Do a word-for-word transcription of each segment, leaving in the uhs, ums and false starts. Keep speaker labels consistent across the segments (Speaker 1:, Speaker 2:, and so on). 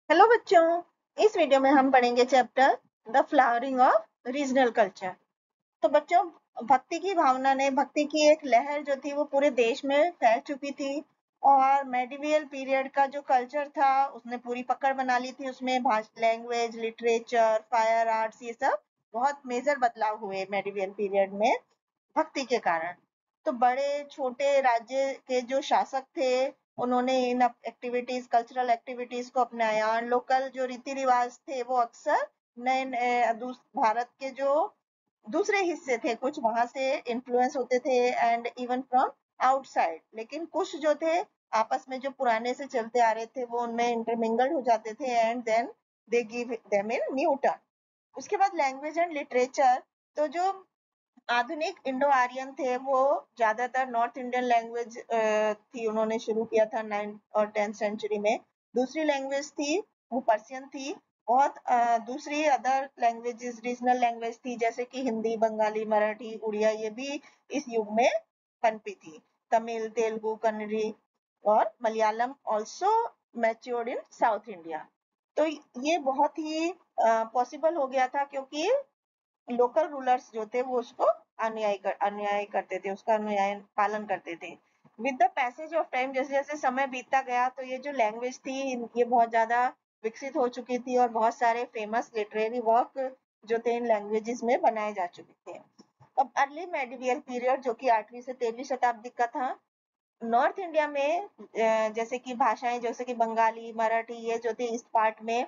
Speaker 1: Hello बच्चों, इस video में हम पढ़ेंगे chapter the flowering of regional culture. तो बच्चों, भक्ति की भावना ने भक्ति की एक लहर जो थी वो पूरे देश में फैल चुकी थी और मेडिवियल पीरियड का जो कल्चर था उसने पूरी पकड़ बना ली थी। उसमें लैंग्वेज, लिटरेचर, फायर आर्ट्स, ये सब बहुत मेजर बदलाव हुए मेडिवियल पीरियड में भक्ति के कारण। तो बड़े छोटे राज्य के जो शासक थे उन्होंने इन एक्टिविटीज, कल्चरल एक्टिविटीज को अपनाया। लोकल जो रीति रिवाज थे वो अक्सर नए नए भारत के जो दूसरे हिस्से थे कुछ वहां से इन्फ्लुएंस होते थे एंड इवन फ्रॉम आउटसाइड, लेकिन कुछ जो थे आपस में जो पुराने से चलते आ रहे थे वो उनमें इंटरमिंगल्ड हो जाते थे and then they give them in new turn. उसके बाद लैंग्वेज एंड लिटरेचर, तो जो आधुनिक इंडो आर्यन थे वो ज्यादातर नॉर्थ इंडियन लैंग्वेज थी, उन्होंने शुरू किया था नाइन्थ और टेंथ सेंचुरी में। दूसरी लैंग्वेज थी वो पर्सियन थी। बहुत अ, दूसरी अदर लैंग्वेजेस, रीजनल लैंग्वेज थी जैसे कि हिंदी, बंगाली, मराठी, उड़िया, ये भी इस युग में पनपी थी। तमिल, तेलुगु, कन्नड़ी और Malayalam also matured in south India. तो ये बहुत ही पॉसिबल हो गया था क्योंकि लोकल रूलर्स जो थे वो उसको अनुयायी कर, अनुयायी करते थे, उसका अनुयायी पालन करते थे। With the passage of time, जैसे जैसे समय बीतता गया तो ये जो लैंग्वेज थी ये बहुत ज्यादा विकसित हो चुकी थी और बहुत सारे फेमस लिटरेरी वर्क जो थे इन लैंग्वेजेस में बनाए जा चुके थे। अब अर्ली मेडिवियल पीरियड जो कि आठवीं से तेरहवीं शताब्दी का था, नॉर्थ इंडिया में अ, जैसे कि भाषाएं जैसे कि बंगाली, मराठी, ये जो थी ईस्ट पार्ट में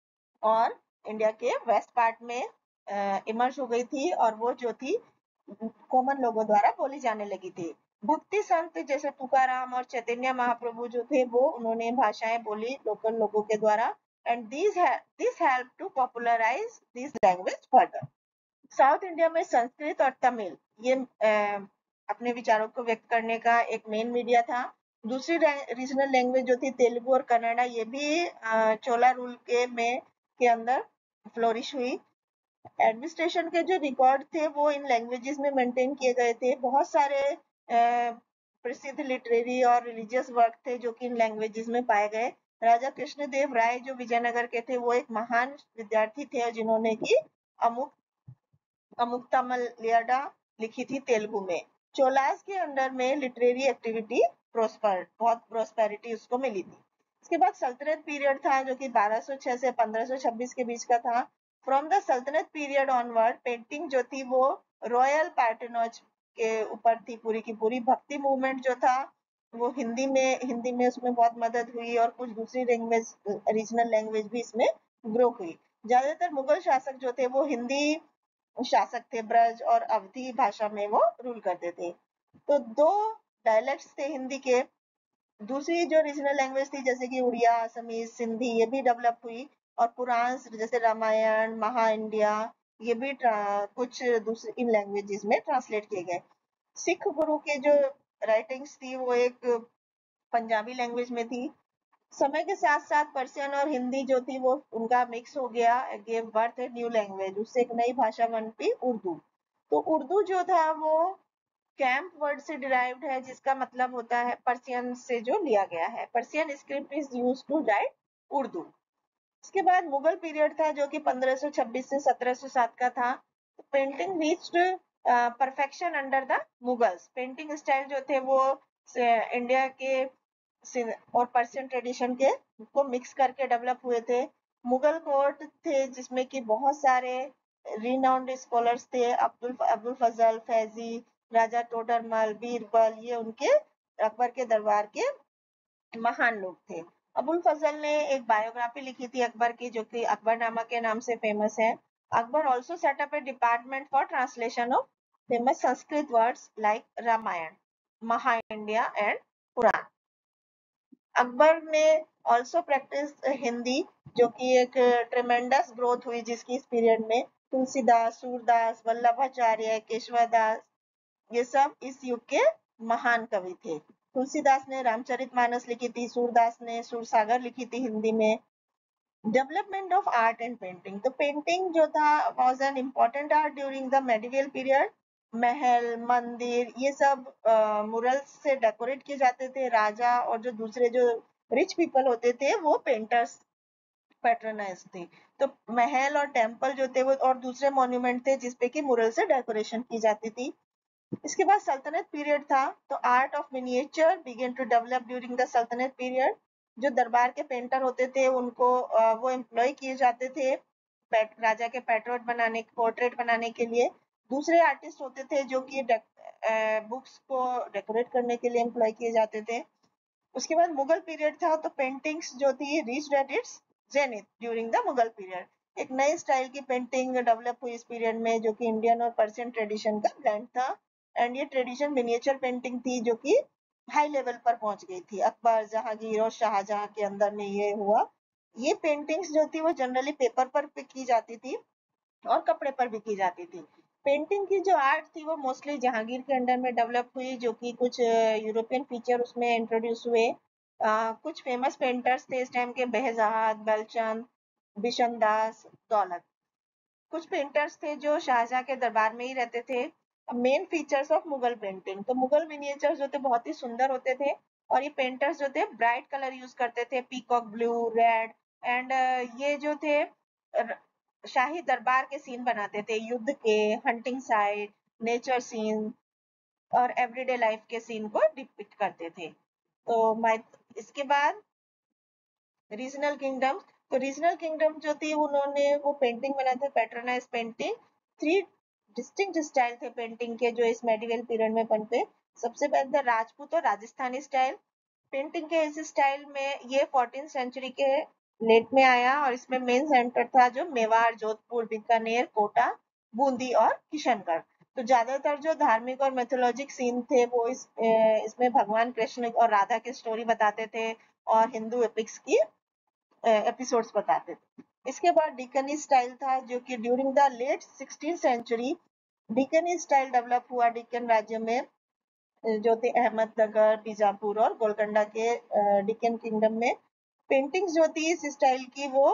Speaker 1: और इंडिया के वेस्ट पार्ट में इमर्ज हो गई थी और वो जो थी कॉमन लोगों द्वारा बोली जाने लगी थी। भक्ति संत जैसे तुकाराम और चैतन्य महाप्रभु जो थे वो उन्होंने भाषाएं बोली लोकल लोगों के द्वारा and this this help to popularise this language further. South India में संस्कृत और तमिल ये अ, अपने विचारों को व्यक्त करने का एक मेन मीडिया था। दूसरी रीजनल लैंग्वेज जो थी तेलुगु और कन्नड़ा, ये भी अ, चोला रूल के में के अंदर फ्लोरिश हुई। एडमिनिस्ट्रेशन के जो रिकॉर्ड थे वो इन लैंग्वेजेस में मेंटेन किए गए थे। बहुत सारे अ, प्रसिद्ध लिटरेरी और रिलीजियस वर्क थे जो कि इन लैंग्वेजेस में पाए गए। राजा कृष्णदेव राय जो विजयनगर के थे वो एक महान विद्यार्थी थे जिन्होंने की अमुक अमुक्तमलयाडा लिखी थी तेलुगु में। चोलास के अंडर में लिटरेरी एक्टिविटी प्रोस्पर बहुत प्रोस्पेरिटी उसको मिली थी। इसके बाद सल्तनत पीरियड था जो कि बारह सौ छह से पंद्रह सौ छब्बीस के बीच का था। From the saltanat period onward painting जो थी वो रॉयल पैटर्नज के ऊपर थी पूरी की पूरी। भक्ति मूवमेंट जो था वो हिंदी में हिंदी में उसमें बहुत मदद हुई और कुछ दूसरी लैंग्वेज, रीजनल लैंग्वेज भी इसमें ग्रो हुई। ज्यादातर मुगल शासक जो थे वो हिंदी शासक थे, ब्रज और अवधी भाषा में वो रूल करते थे। तो दो डायलेक्ट्स थे हिंदी के। दूसरी जो रीजनल लैंग्वेज थी जैसे कि उड़िया, असमीज, सिंधी, ये भी डेवलप हुई और पुराण जैसे रामायण, महा इंडिया, ये भी कुछ दूसरे इन लैंग्वेजेस में ट्रांसलेट किए गए। सिख गुरु के जो राइटिंग्स थी वो एक पंजाबी लैंग्वेज में थी। समय के साथ साथ पर्शियन और हिंदी जो थी वो उनका मिक्स हो गया, gave birth a new language, उससे एक नई भाषा बन पी उर्दू। तो उर्दू जो था वो कैंप वर्ड से डिराइव्ड है जिसका मतलब होता है पर्शियन से जो लिया गया है। Persian script is used to write Urdu. इसके बाद मुगल पीरियड था जो कि पंद्रह सौ छब्बीस से सत्रह सौ सात का था। Painting reached perfection under the Mughals. Painting style जो थे वो इंडिया के और पर्शियन ट्रेडिशन के को मिक्स करके डेवलप हुए थे। मुगल कोर्ट थे जिसमें कि बहुत सारे रिनाउंड स्कॉलर्स थे, अब्दुल अब्दुल फजल, फैजी, राजा टोडरमल, बीरबल, ये उनके अकबर के दरबार के महान लोग थे। अबुल फजल ने एक बायोग्राफी लिखी थी अकबर की जो कि अकबरनामा के नाम से फेमस है। Akbar also set up a department for translation of famous Sanskrit words like Ramayan, Maha India and पुराण। अकबर ने ऑल्सो प्रैक्टिस हिंदी जो कि एक ट्रेमेंडस ग्रोथ हुई जिसकी इस पीरियड में। तुलसीदास, सूरदास, वल्लभाचार्य, केशवदास, ये सब इस युग के महान कवि थे। तुलसीदास ने रामचरितमानस लिखी थी, सूरदास ने सूरसागर लिखी थी हिंदी में। Development of art and painting, तो पेंटिंग जो था was an important art during the medieval period. महल, मंदिर, ये सब मुरल्स से डेकोरेट किए जाते थे। राजा और जो दूसरे जो रिच पीपल होते थे वो पेंटर्स पैट्रोनाइज थी। तो महल और टेम्पल जो थे वो और दूसरे मॉन्यूमेंट थे जिसपे की मुरल से डेकोरेशन की जाती थी। इसके बाद सल्तनत पीरियड था, तो art of miniature began to develop during the saltanat period. जो दरबार के पेंटर होते थे उनको वो एम्प्लॉय किए जाते थे राजा के पेट्रोट बनाने पोर्ट्रेट बनाने के लिए। दूसरे आर्टिस्ट होते थे जो कि बुक्स को डेकोरेट करने के लिए एम्प्लॉय किए जाते थे। उसके बाद मुगल पीरियड था, तो पेंटिंग्स जो थी reached at its zenith during the Mughal period. एक नए स्टाइल की पेंटिंग डेवलप हुई इस पीरियड में जो कि इंडियन और पर्शियन ट्रेडिशन का ब्लेंड था। एंड ये ट्रेडिशन मिनिएचर पेंटिंग थी जो कि हाई लेवल पर पहुंच गई थी। अकबर, जहांगीर और शाहजहां के अंदर में ये हुआ। ये पेंटिंग्स जो थी वो जनरली पेपर पर की जाती थी और कपड़े पर भी की जाती थी। पेंटिंग की जो आर्ट थी वो मोस्टली जहांगीर के अंडर में डेवलप हुई, जो कि कुछ यूरोपियन फीचर उसमें इंट्रोड्यूस हुए। आ, कुछ फेमस पेंटर्स थे इस टाइम के, बेहजाद, बलचंद, बिशनदास, दौलत। कुछ पेंटर्स थे जो शाहजहां के दरबार में ही रहते थे। Main features of Mughal painting, तो मुगल मिनिएचर्स जो थे बहुत ही सुंदर होते थे और ये पेंटर्स जो थे ब्राइट कलर यूज करते थे, पीकॉक ब्लू, रेड। एंड ये जो थे शाही दरबार के सीन बनाते थे, युद्ध के, हंटिंग साइड, नेचर सीन और एवरीडे लाइफ के सीन को डिपिक्ट करते थे। तो मैं इसके बाद रीजनल किंगडम, तो रीजनल किंगडम जो थी उन्होंने वो पेंटिंग बनाए थे, patronise painting. Three distinct style थे पेंटिंग के जो इस मेडिवल पीरियड में बनते। सबसे पहले राजपूत और राजस्थानी स्टाइल। पेंटिंग के इस स्टाइल में ये फोर्टीन सेंचुरी के लेट में आया और इसमें मेन सेंटर था जो मेवाड़, जोधपुर, बीकानेर, कोटा, बूंदी और किशनगढ़। तो ज्यादातर जो धार्मिक और मैथोलॉजिक सीन थे वो इस इसमें भगवान कृष्ण और राधा की स्टोरी बताते थे और हिंदू एपिक्स की एपिसोड्स बताते थे। इसके बाद डिकनी स्टाइल था जो कि during the late sixteen century Deccani style develop हुआ डिकन राज्य में, जो थे अहमदनगर, बीजापुर और गोलकोंडा के डिकन किंगडम में। पेंटिंग्स जो थी इस स्टाइल की वो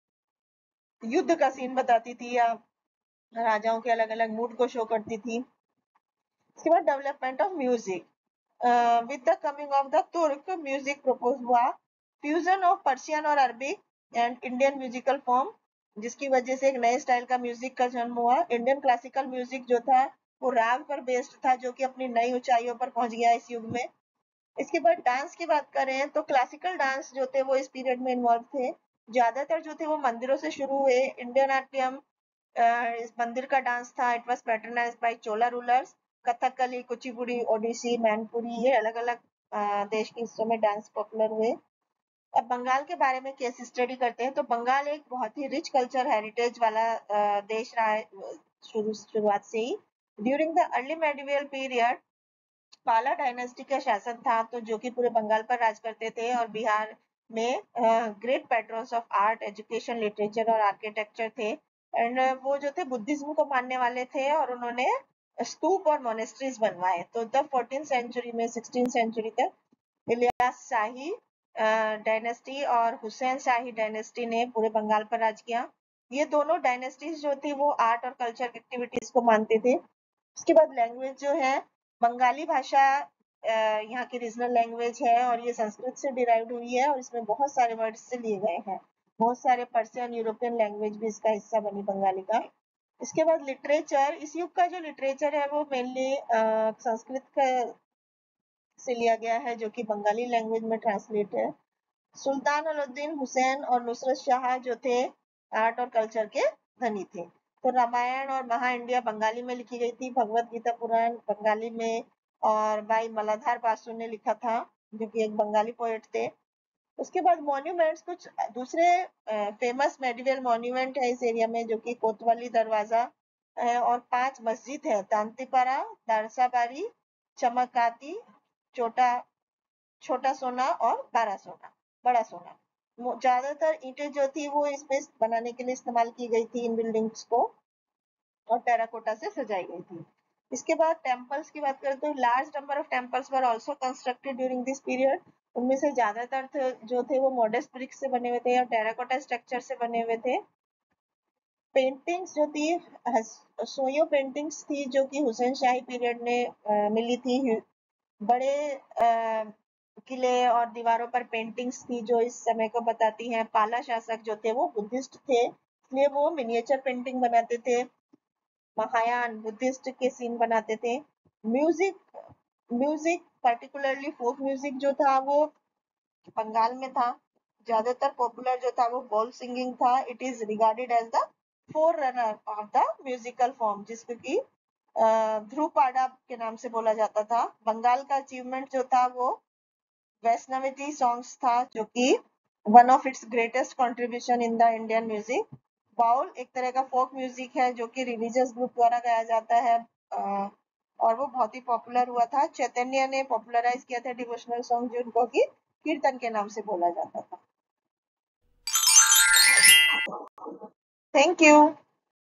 Speaker 1: युद्ध का सीन बताती थी या राजाओं के अलग अलग मूड को शो करती थी। इसके बाद development of music, with the coming of the Turk music propose हुआ, फ्यूजन ऑफ पर्शियन और Arabic and Indian musical form, जिसकी वजह से एक नए स्टाइल का म्यूजिक का जन्म हुआ। इंडियन क्लासिकल म्यूजिक जो था वो राग पर बेस्ड था जो कि अपनी नई ऊंचाइयों पर पहुंच गया इस युग में। इसके बाद डांस की बात करें तो क्लासिकल डांस जो थे वो इस पीरियड में इन्वॉल्व थे। ज्यादातर जो थे वो मंदिरों से शुरू हुए। इंडियन नाट्यम इस मंदिर का डांस था। It was patternised by Chola rulers. Kathakali, Kuchipudi, Odissi, Manipuri, ये अलग अलग देश के हिस्सों में डांस पॉपुलर हुए। अब बंगाल के बारे में केस स्टडी करते हैं, तो बंगाल एक बहुत ही रिच कल्चर हेरिटेज वाला देश रहा है शुरू शुरुआत से ही। During the early medieval period Pala dynasty का शासन था, तो जो कि पूरे बंगाल पर राज करते थे और बिहार में great patrons of art, education, literature और आर्किटेक्चर थे। एंड वो जो थे बुद्धिज्म को मानने वाले थे और उन्होंने स्तूप और मोनेस्ट्रीज बनवाए। तो द फोर्टीन सेंचुरी में सिक्सटीन सेंचुरी तक इलियास शाही डायनेस्टी और हुसैन शाही डायनेस्टी ने पूरे बंगाल पर राज किया। ये दोनों डायनेस्टीज जो थी वो आर्ट और कल्चर एक्टिविटीज को मानते थे। उसके बाद लैंग्वेज जो है, बंगाली भाषा यहाँ की रीजनल लैंग्वेज है और ये संस्कृत से डिराइव्ड हुई है और इसमें बहुत सारे वर्ड से लिए गए हैं। बहुत सारे पर्शियन, यूरोपियन लैंग्वेज भी इसका हिस्सा बनी बंगाली का। इसके बाद लिटरेचर, इस युग का जो लिटरेचर है वो मेनली संस्कृत का से लिया गया है जो कि बंगाली लैंग्वेज में ट्रांसलेट है। सुल्तान अलउद्दीन हुसैन और नुसरत शाह जो थे आर्ट और कल्चर के धनी थे। तो रामायण और महा इंडिया बंगाली में लिखी गई थी, भगवत गीता पुराण बंगाली में और भाई मलाधार बासु ने लिखा था जो कि एक बंगाली पोएट थे। उसके बाद मॉन्यूमेंट्स, कुछ दूसरे फेमस मेडिवल मॉन्यूमेंट है इस एरिया में जो कि कोतवाली दरवाजा है और पांच मस्जिद है, तांतीपारा, दारसाबारी, चमकाती, छोटा छोटा सोना और बारा सोना, बड़ा सोना। ज्यादातर ईंटें जो थी वो इसमें बनाने के लिए इस्तेमाल की गई थी इन बिल्डिंग्स को और टेराकोटा से सजाई गई थी। इसके बाद टेम्पल्स की बात करें तो large number of temples were also constructed during this period. उनमें से ज्यादातर जो थे वो मॉडेस्ट ब्रिक्स से बने हुए थे और टेराकोटा स्ट्रक्चर से बने हुए थे। पेंटिंग्स जो थी, सोयो पेंटिंग्स थी जो कि हुसैन शाही पीरियड में मिली थी। बड़े किले और दीवारों पर पेंटिंग्स थी जो इस समय को बताती हैं। पाला शासक जो थे वो बुद्धिस्ट थे, इसलिए वो मिनिएचर पेंटिंग बनाते थे। महायान बुद्धिस्ट के सीन बनाते थे। Music music particularly folk music जो था वो बंगाल में था। ज्यादातर पॉपुलर जो था वो बॉल सिंगिंग था। It is regarded as the forerunner of the musical form, जिसको कि ध्रुपाड़ा के नाम से बोला जाता था। बंगाल का अचीवमेंट जो था वो वैष्णवती सॉन्ग्स था, जो कि one of its greatest contribution in the Indian music. Baul एक तरह का फोक म्यूजिक है जो कि रिलीजियस ग्रुप द्वारा गाया जाता है, अ, और वो बहुत ही पॉपुलर हुआ था। चैतन्य ने पॉपुलराइज किया था डिवोशनल सॉन्ग, जिनको कि कीर्तन के नाम से बोला जाता था। Thank you.